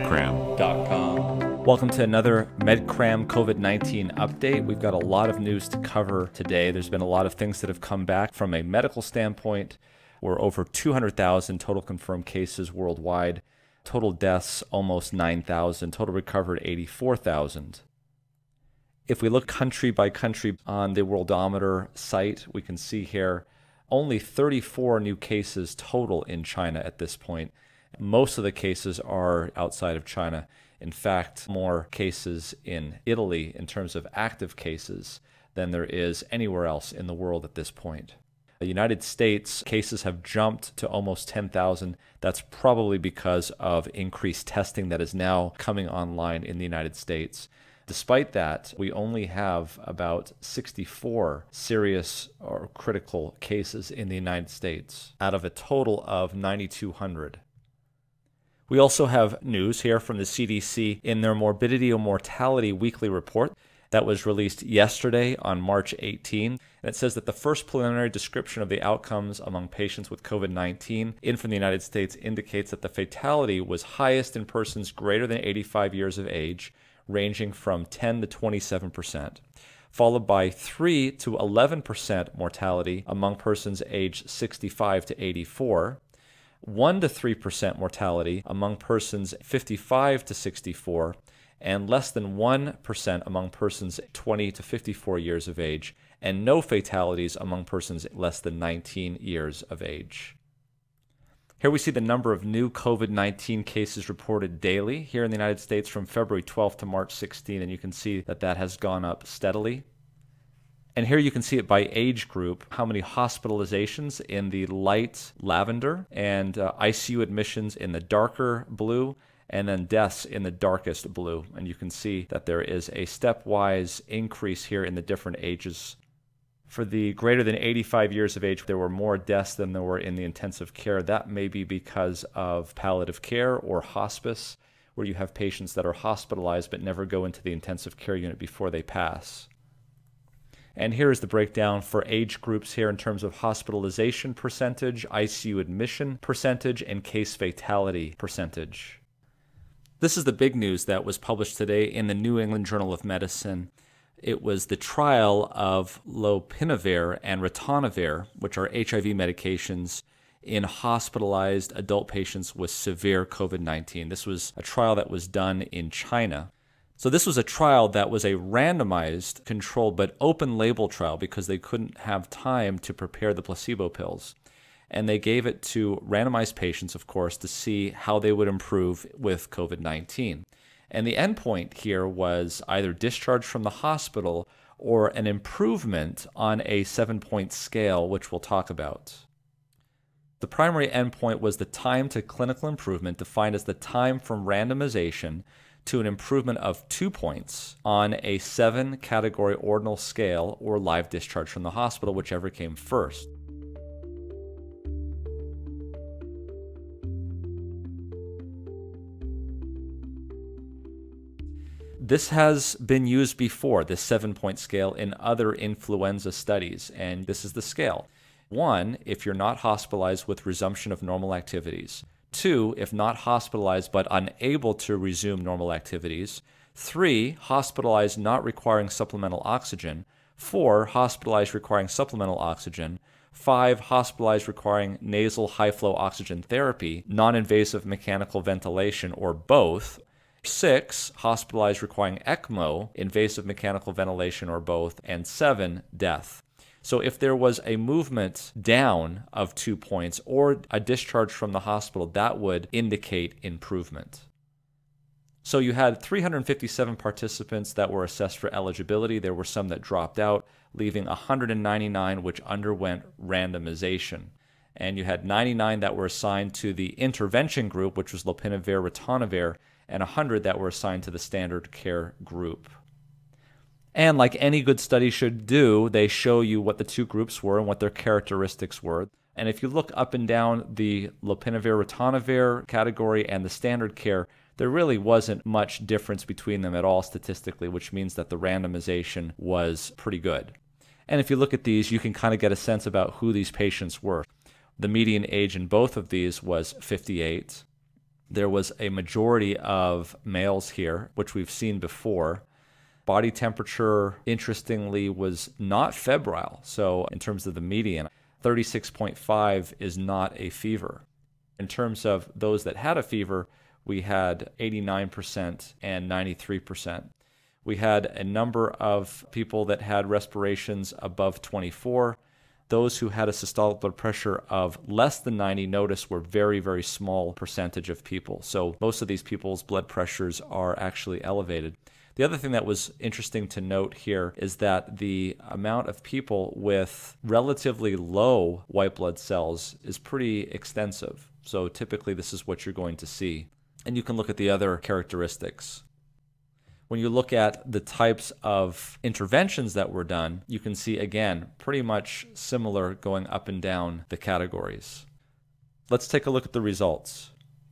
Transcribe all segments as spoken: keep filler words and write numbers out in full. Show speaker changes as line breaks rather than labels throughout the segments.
medcram dot com.
Welcome to another MedCram COVID nineteen update. We've got a lot of news to cover today. There's been a lot of things that have come back from a medical standpoint. We're over two hundred thousand total confirmed cases worldwide. Total deaths, almost nine thousand. Total recovered, eighty-four thousand. If we look country by country on the Worldometer site, we can see here only thirty-four new cases total in China at this point. Most of the cases are outside of China. In fact, more cases in Italy in terms of active cases than there is anywhere else in the world at this point. The United States cases have jumped to almost ten thousand. That's probably because of increased testing that is now coming online in the United States. Despite that, we only have about sixty-four serious or critical cases in the United States out of a total of nine thousand two hundred. We also have news here from the C D C in their Morbidity and Mortality Weekly Report that was released yesterday on March eighteenth. And it says that the first preliminary description of the outcomes among patients with COVID nineteen in from the United States indicates that the fatality was highest in persons greater than eighty-five years of age, ranging from ten to twenty-seven percent, followed by three to eleven percent mortality among persons aged sixty-five to eighty-four, one to three percent mortality among persons fifty-five to sixty-four, and less than one percent among persons twenty to fifty-four years of age, and no fatalities among persons less than nineteen years of age. Here we see the number of new COVID nineteen cases reported daily here in the United States from February twelfth to March sixteenth, and you can see that that has gone up steadily. And here you can see it by age group, how many hospitalizations in the light lavender, and uh, I C U admissions in the darker blue, and then deaths in the darkest blue. And you can see that there is a stepwise increase here in the different ages. For the greater than eighty-five years of age, there were more deaths than there were in the intensive care. That may be because of palliative care or hospice, where you have patients that are hospitalized but never go into the intensive care unit before they pass. And here is the breakdown for age groups here in terms of hospitalization percentage, I C U admission percentage, and case fatality percentage. This is the big news that was published today in the New England Journal of Medicine. It was the trial of Lopinavir and Ritonavir, which are H I V medications, in hospitalized adult patients with severe COVID nineteen. This was a trial that was done in China. So this was a trial that was a randomized, controlled, but open label trial because they couldn't have time to prepare the placebo pills. And they gave it to randomized patients, of course, to see how they would improve with COVID nineteen. And the endpoint here was either discharge from the hospital or an improvement on a seven-point scale, which we'll talk about. The primary endpoint was the time to clinical improvement, defined as the time from randomization to an improvement of two points on a seven-category ordinal scale or live discharge from the hospital, whichever came first. This has been used before, this seven-point scale, in other influenza studies, and this is the scale. One, if you're not hospitalized with resumption of normal activities. Two, if not hospitalized but unable to resume normal activities. Three, hospitalized not requiring supplemental oxygen. Four, hospitalized requiring supplemental oxygen. Five, hospitalized requiring nasal high-flow oxygen therapy, non-invasive mechanical ventilation, or both. Six, hospitalized requiring ECMO, invasive mechanical ventilation, or both. And seven, death. So if there was a movement down of two points or a discharge from the hospital, that would indicate improvement. So you had three hundred fifty-seven participants that were assessed for eligibility. There were some that dropped out, leaving one hundred ninety-nine which underwent randomization. And you had ninety-nine that were assigned to the intervention group, which was Lopinavir, Ritonavir, and one hundred that were assigned to the standard care group. And like any good study should do, they show you what the two groups were and what their characteristics were. And if you look up and down the Lopinavir, Ritonavir category and the standard care, there really wasn't much difference between them at all statistically, which means that the randomization was pretty good. And if you look at these, you can kind of get a sense about who these patients were. The median age in both of these was fifty-eight. There was a majority of males here, which we've seen before. Body temperature, interestingly, was not febrile. So in terms of the median, thirty-six point five is not a fever. In terms of those that had a fever, we had eighty-nine percent and ninety-three percent. We had a number of people that had respirations above twenty-four. Those who had a systolic blood pressure of less than ninety, notice, were very, very small percentage of people. So most of these people's blood pressures are actually elevated. The other thing that was interesting to note here is that the amount of people with relatively low white blood cells is pretty extensive. So typically this is what you're going to see. And you can look at the other characteristics. When you look at the types of interventions that were done, you can see, again, pretty much similar going up and down the categories. Let's take a look at the results.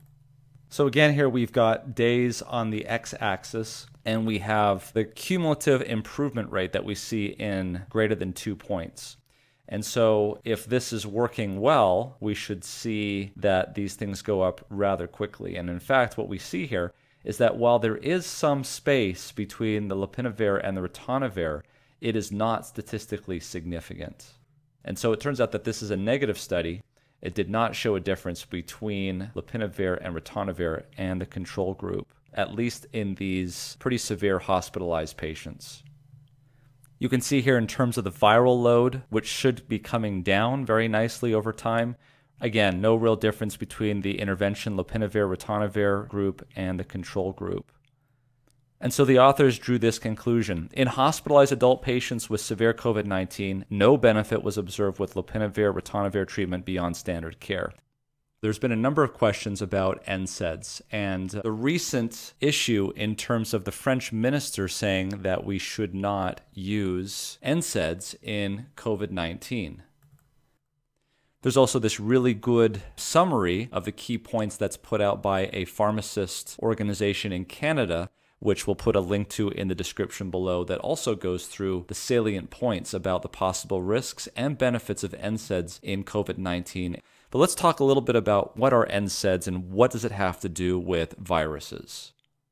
So again, here we've got days on the x-axis, and we have the cumulative improvement rate that we see in greater than two points. And so if this is working well, we should see that these things go up rather quickly. And in fact, what we see here is that while there is some space between the Lopinavir and the Ritonavir, it is not statistically significant. And so it turns out that this is a negative study. It did not show a difference between Lopinavir and Ritonavir and the control group, at least in these pretty severe hospitalized patients. You can see here in terms of the viral load, which should be coming down very nicely over time. Again, no real difference between the intervention Lopinavir Ritonavir group and the control group. And so the authors drew this conclusion. In hospitalized adult patients with severe COVID nineteen, no benefit was observed with Lopinavir Ritonavir treatment beyond standard care. There's been a number of questions about N SAIDs, and the recent issue in terms of the French minister saying that we should not use N SAIDs in COVID nineteen. There's also this really good summary of the key points that's put out by a pharmacist organization in Canada, which we'll put a link to in the description below, that also goes through the salient points about the possible risks and benefits of N SAIDs in COVID nineteen. But let's talk a little bit about what are N SAIDs and what does it have to do with viruses.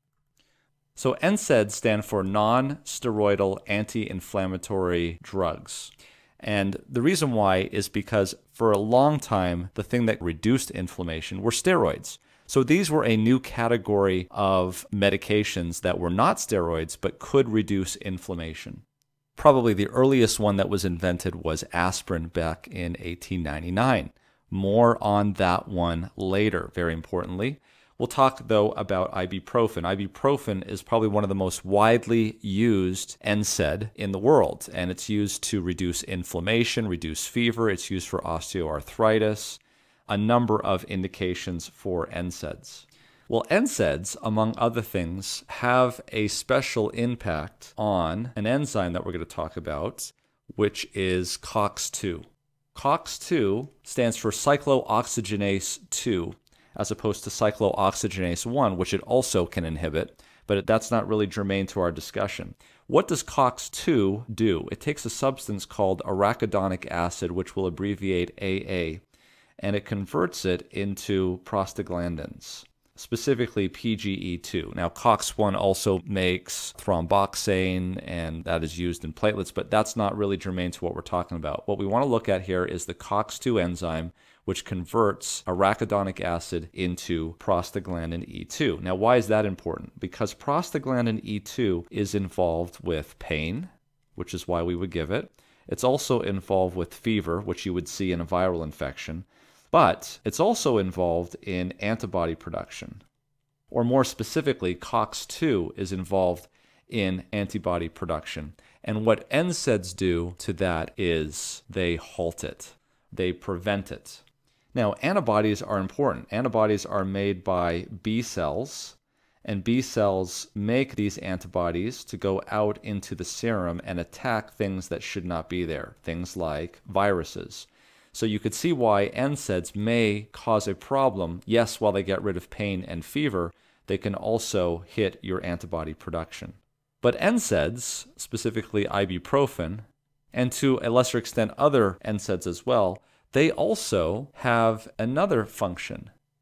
So N SAIDs stand for non-steroidal anti-inflammatory drugs. And the reason why is because for a long time, the thing that reduced inflammation were steroids. So these were a new category of medications that were not steroids but could reduce inflammation. Probably the earliest one that was invented was aspirin back in eighteen ninety-nine. More on that one later, very importantly. We'll talk, though, about ibuprofen. Ibuprofen is probably one of the most widely used N SAID in the world, and it's used to reduce inflammation, reduce fever. It's used for osteoarthritis, a number of indications for N SAIDs. Well, N SAIDs, among other things, have a special impact on an enzyme that we're going to talk about, which is C O X two. C O X two stands for cyclooxygenase two, as opposed to cyclooxygenase one, which it also can inhibit, but that's not really germane to our discussion. What does C O X two do? It takes a substance called arachidonic acid, which will abbreviate A A, and it converts it into prostaglandins, specifically P G E two. Now, C O X one also makes thromboxane, and that is used in platelets, but that's not really germane to what we're talking about. What we want to look at here is the C O X two enzyme, which converts arachidonic acid into prostaglandin E two. Now, why is that important? Because prostaglandin E two is involved with pain, which is why we would give it. It's also involved with fever, which you would see in a viral infection. But it's also involved in antibody production. Or more specifically, C O X two is involved in antibody production. And what N SAIDs do to that is they halt it. They prevent it. Now, antibodies are important. Antibodies are made by B cells, and B cells make these antibodies to go out into the serum and attack things that should not be there, things like viruses. So you could see why N SAIDs may cause a problem. Yes, while they get rid of pain and fever, they can also hit your antibody production. But N SAIDs, specifically ibuprofen, and to a lesser extent other N SAIDs as well, they also have another function.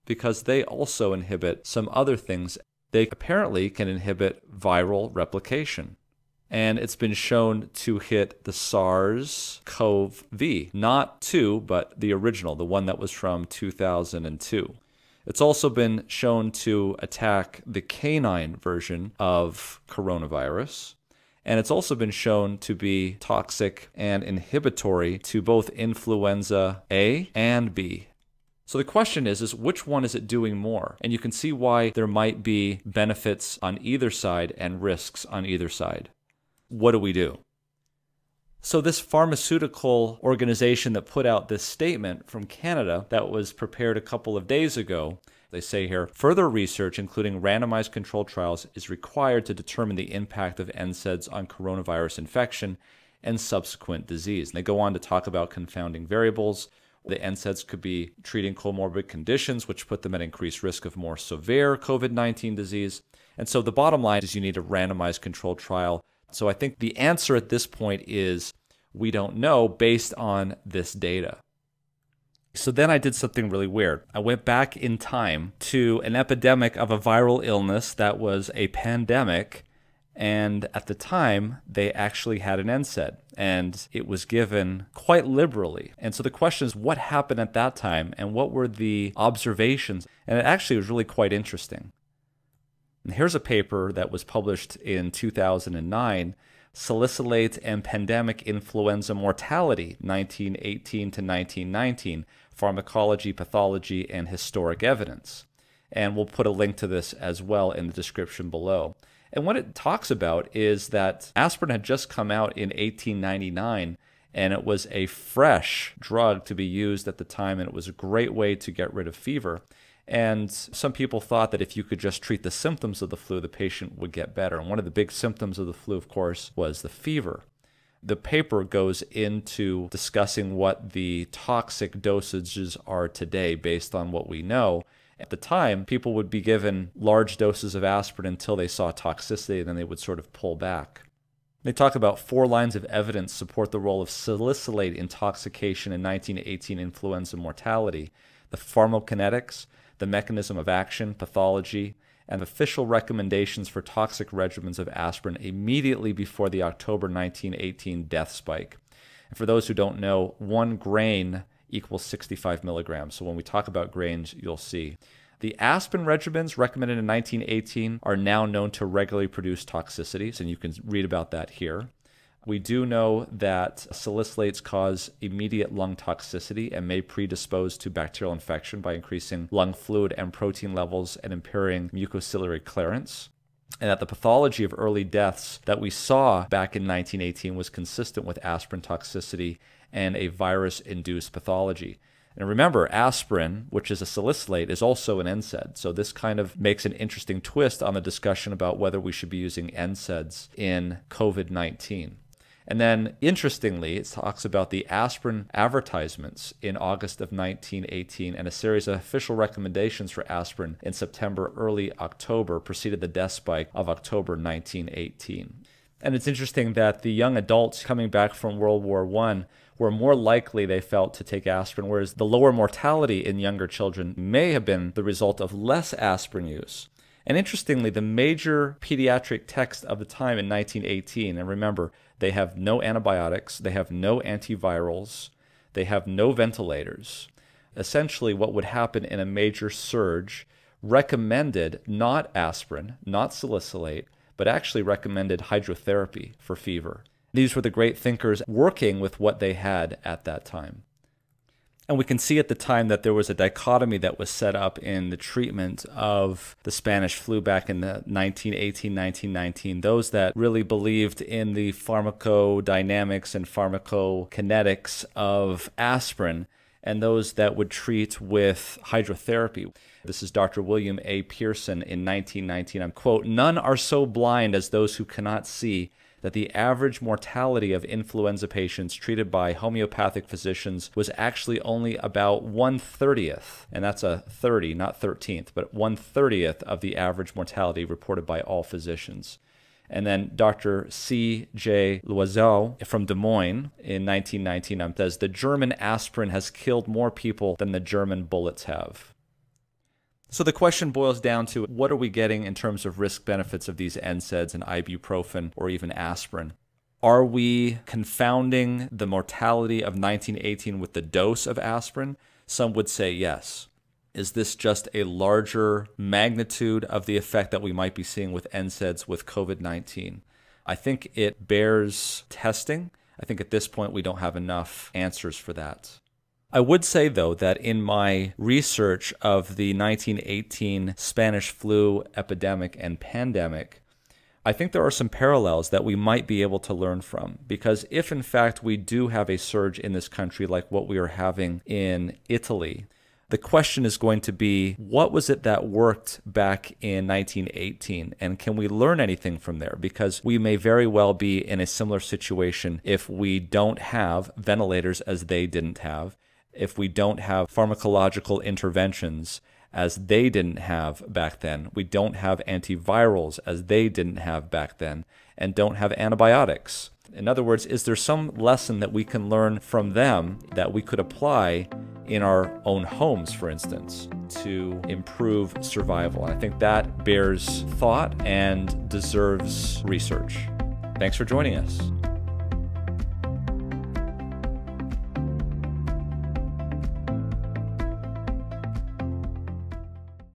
because they also inhibit some other things. They apparently can inhibit viral replication. And it's been shown to hit the SARS-C o V, not two, but the original, the one that was from two thousand two. It's also been shown to attack the canine version of coronavirus. And it's also been shown to be toxic and inhibitory to both influenza A and B. So the question is, is which one is it doing more? And you can see why there might be benefits on either side and risks on either side. What do we do? So this pharmaceutical organization that put out this statement from Canada that was prepared a couple of days ago, they say here, further research, including randomized controlled trials, is required to determine the impact of N SAIDs on coronavirus infection and subsequent disease. And they go on to talk about confounding variables. The N SAIDs could be treating comorbid conditions, which put them at increased risk of more severe COVID nineteen disease. And so the bottom line is you need a randomized controlled trial. So I think the answer at this point is we don't know based on this data. So then I did something really weird. I went back in time to an epidemic of a viral illness that was a pandemic. And at the time, they actually had an N SAID, and it was given quite liberally. And so the question is, what happened at that time, and what were the observations? And it actually was really quite interesting. And here's a paper that was published in two thousand nine, Salicylates and Pandemic Influenza Mortality, nineteen eighteen to nineteen nineteen, Pharmacology, Pathology, and Historic Evidence. And we'll put a link to this as well in the description below. And what it talks about is that aspirin had just come out in eighteen ninety-nine, and it was a fresh drug to be used at the time, and it was a great way to get rid of fever. And some people thought that if you could just treat the symptoms of the flu, the patient would get better. And one of the big symptoms of the flu, of course, was the fever. The paper goes into discussing what the toxic dosages are today based on what we know. At the time, people would be given large doses of aspirin until they saw toxicity, and then they would sort of pull back. They talk about four lines of evidence support the role of salicylate intoxication in nineteen eighteen influenza mortality: the pharmacokinetics, the mechanism of action, pathology, and official recommendations for toxic regimens of aspirin immediately before the October nineteen eighteen death spike. And for those who don't know, one grain equals sixty-five milligrams. So when we talk about grains, you'll see. The aspirin regimens recommended in nineteen eighteen are now known to regularly produce toxicities, and you can read about that here. We do know that salicylates cause immediate lung toxicity and may predispose to bacterial infection by increasing lung fluid and protein levels and impairing mucociliary clearance. And that the pathology of early deaths that we saw back in nineteen eighteen was consistent with aspirin toxicity and a virus-induced pathology. And remember, aspirin, which is a salicylate, is also an N SAID. So this kind of makes an interesting twist on the discussion about whether we should be using N SAIDs in COVID nineteen. And then, interestingly, it talks about the aspirin advertisements in August of nineteen eighteen, and a series of official recommendations for aspirin in September, early October, preceded the death spike of October nineteen eighteen. And it's interesting that the young adults coming back from World War One were more likely, they felt, to take aspirin, whereas the lower mortality in younger children may have been the result of less aspirin use. And interestingly, the major pediatric text of the time in nineteen eighteen, and remember, they have no antibiotics, they have no antivirals, they have no ventilators. Essentially, what would happen in a major surge recommended not aspirin, not salicylate, but actually recommended hydrotherapy for fever. These were the great thinkers working with what they had at that time. And we can see at the time that there was a dichotomy that was set up in the treatment of the Spanish flu back in the nineteen eighteen, nineteen nineteen. Those that really believed in the pharmacodynamics and pharmacokinetics of aspirin, and those that would treat with hydrotherapy. This is Doctor William A. Pearson in nineteen nineteen. I'm quote, "None are so blind as those who cannot see that the average mortality of influenza patients treated by homeopathic physicians was actually only about one thirtieth, and that's a thirty, not thirteenth, but one thirtieth of the average mortality reported by all physicians." And then Doctor C J Loizeaux from Des Moines in nineteen nineteen says, "The German aspirin has killed more people than the German bullets have." So the question boils down to, what are we getting in terms of risk benefits of these N SAIDs and ibuprofen or even aspirin? Are we confounding the mortality of nineteen eighteen with the dose of aspirin? Some would say yes. Is this just a larger magnitude of the effect that we might be seeing with N SAIDs with COVID nineteen? I think it bears testing. I think at this point we don't have enough answers for that. I would say, though, that in my research of the nineteen eighteen Spanish flu epidemic and pandemic, I think there are some parallels that we might be able to learn from, because if in fact we do have a surge in this country like what we are having in Italy, the question is going to be, what was it that worked back in nineteen eighteen, and can we learn anything from there? Because we may very well be in a similar situation if we don't have ventilators as they didn't have, if we don't have pharmacological interventions as they didn't have back then, we don't have antivirals as they didn't have back then, and don't have antibiotics. In other words, is there some lesson that we can learn from them that we could apply in our own homes, for instance, to improve survival? I think that bears thought and deserves research. Thanks for joining us.